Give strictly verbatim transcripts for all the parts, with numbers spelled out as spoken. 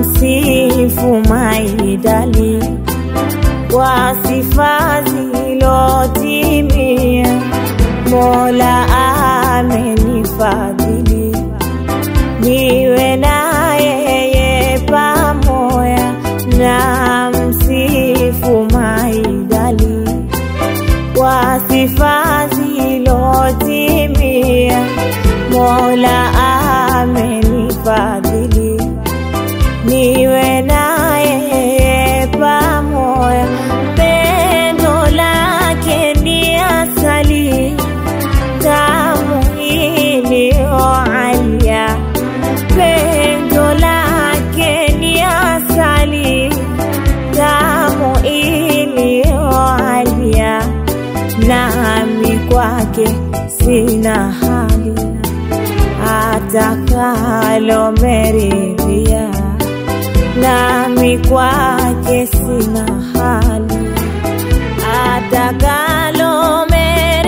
msifu maidali kwa sifa zilotimia. Mola amenifadhili niwe na yeye pamoja, na msifu maidali kwa sifa zilotimia. Mola amenifadhili niwe na yeye pamoja. Pendo lake ni asali tamu iliyoalia. Pendo lake ni asali tamu iliyoalia. Nami kwake sina hali atakalo meridhia. Nami kwake sina hali atakalo meridhia.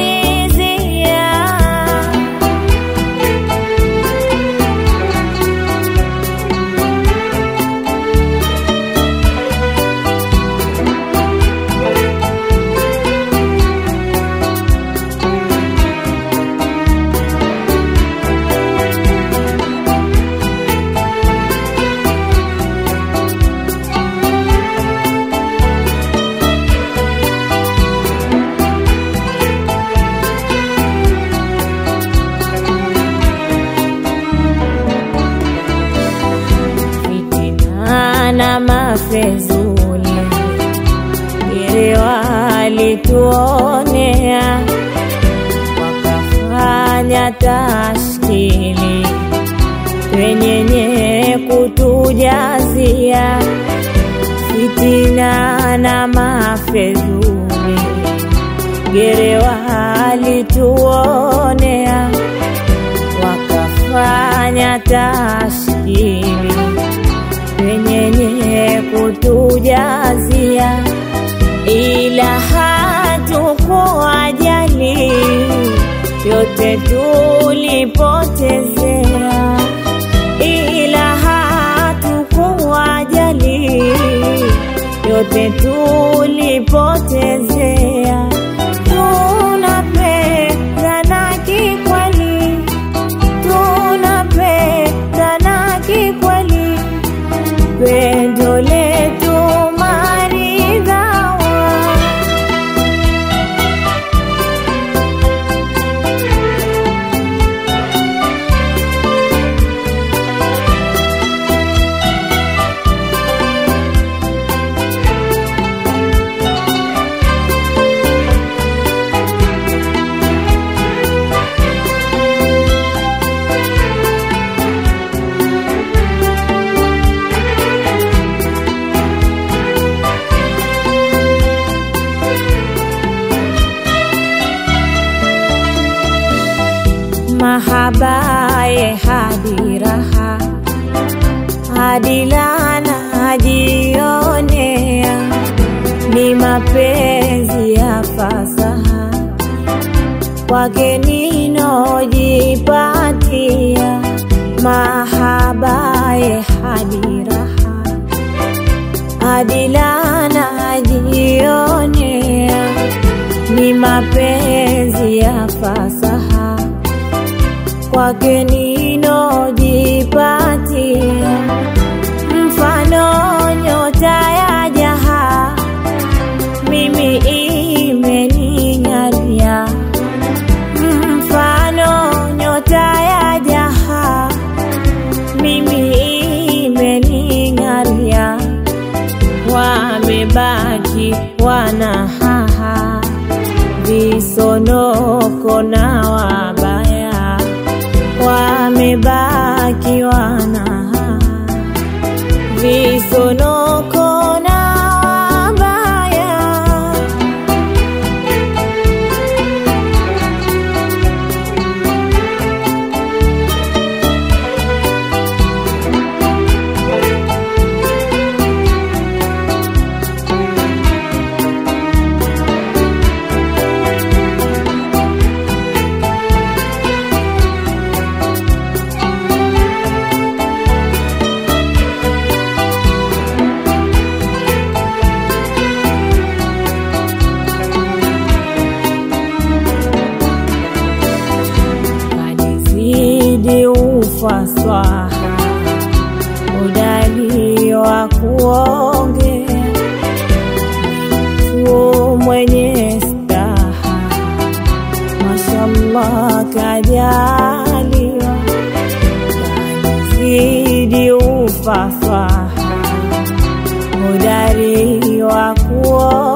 Na mafezuli ile walituonea, wakafanya tashkili wenyenye kutujazia. Fitina na mafezuli ile walituonea, wakafanya tashkili wenyenye kutujazia, ila hatukuwajali, yote tulipotezea. Ila hatukuwajali, yote tulipotezea. Tunapendana kikweli, tunapendana kikweli, pendo letu maridhawa. Mahabaye hadi raha, hadi lana jionea. Ni mapenzi ya fasaha kwake ninojipatia. Mahabaye hadi raha, hadi lana jionea. Ni mapenzi ya fasaha kwake ninojipatia. Mfano nyota ya jaha mimi imening'aria. Mfano nyota ya jaha mimi imening'aria. Wamebaki wanahaha, visonoko na wabaya. Wamebaki wanahaha, visonoko na wabaya. tayari wa kuoa.